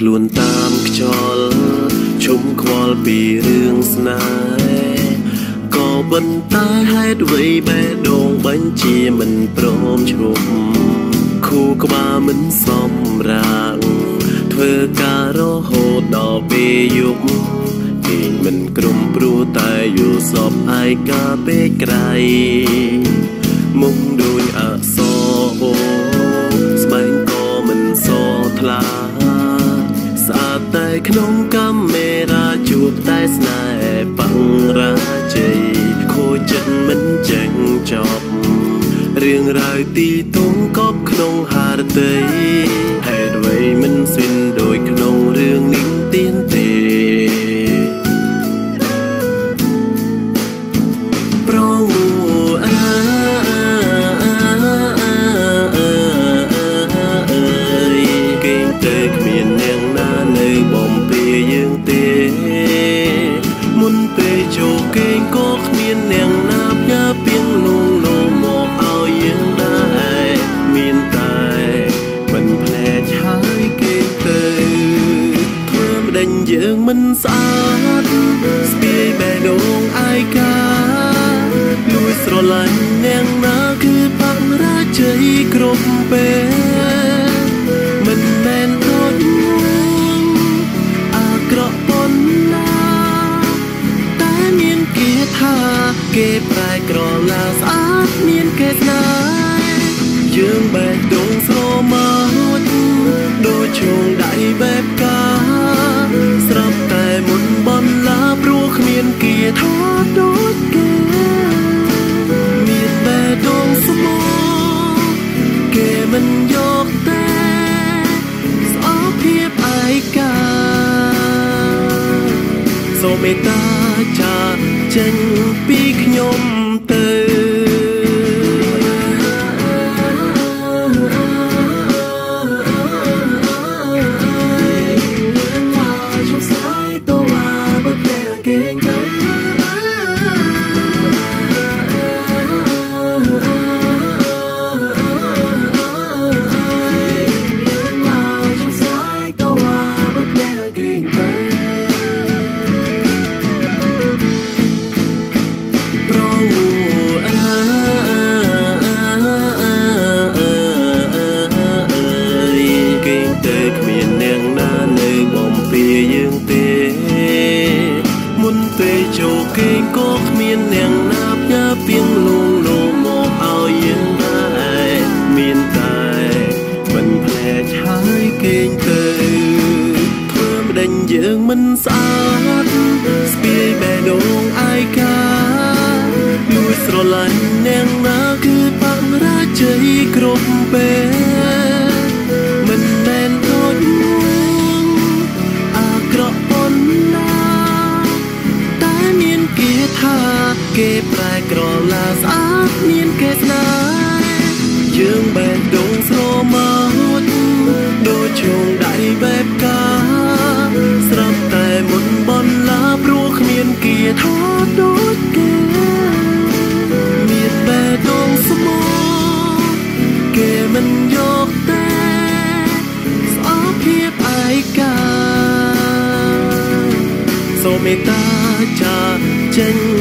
ខ្លួនតាមខ្យល់ឈុំខ្វល់ពីរឿងស្នេហ៍ក៏ប៉ុន្តែហេតុអ្វីបេះដូងបញ្ជាមិនព្រមឈប់ខួរក្បាលមិនសម្រាកធ្វើការរហូតដល់ពេលយប់គេមិនក្រុមព្រោះតែយល់សពឯកាពេលក្រៃមុខដូចអក្សរអូស្បែកក៏មិនសថ្លាស្អាតតែក្នុងកាមេរ៉ាជួបតែស្នេហ៍បង្រាជ័យខូចចិត្តមិនចេញចប់រឿងរ៉ាវទីទងកប់ក្នុងហារតីហេតុអ្វីមិនสิ้នដូចក្នុងរឿងនេះទៀនទេប្រងគេទៅគ្មានអ្នកណានៅបំពេយើងទេមុនពេលចូលគេក៏គ្មានអ្នកណាផ្ញើពីងលងលោមកឲ្យយើងដែរមានតែមិនភ្នែកហើយគេទៅធ្វើម្ដេចយើងមិនស្អាតស្ពាយបេះដូងឯកាលួចស្រឡាញ់អ្នកណាគឺបង្រាជ័យគ្រប់ពេលមិនមែនដូចអាក្រក់ប៉ុណ្ណាតែមានគេថាគេប្រែក្រឡាស្អាតមានគេស្នេហ៍យើងបេះដូងស្រមកដូចឈងដៃបែបកាស្រាប់តែមុនបន្លាព្រោះគ្មានគេថតដូចគេមានបេះដូងស្មោគេមិនយកតែស្អប់ភាពឯកាសូមមេត្តាចាចេញពីខ្ញុំទៅយើងទេមុនពេលចូលគេក៏គ្មានអ្នកណាផ្ញើពីងលងលោមកឲ្យយើងដែរមានតែមិនភ្នែកហើយគេទៅធ្វើម្ដេចយើងមិនស្អាតស្ពាយបេះដូងឯកាលួចស្រឡាញ់អ្នកណាគឺបង្រាជ័យគ្រប់ពេលមិនមែនដូចគេប្រែក្រឡាស្អាតមានគេស្នេហ៍យើងបេះដូងស្រមកដូចឈងដៃបែបកាស្រាប់តែមុនបន្លាព្រោះគ្មានគេថតដូចគេមានបេះដូងស្មោគេមិនយកតែស្អប់ភាពឯកាសូមមេត្តាចាចេញ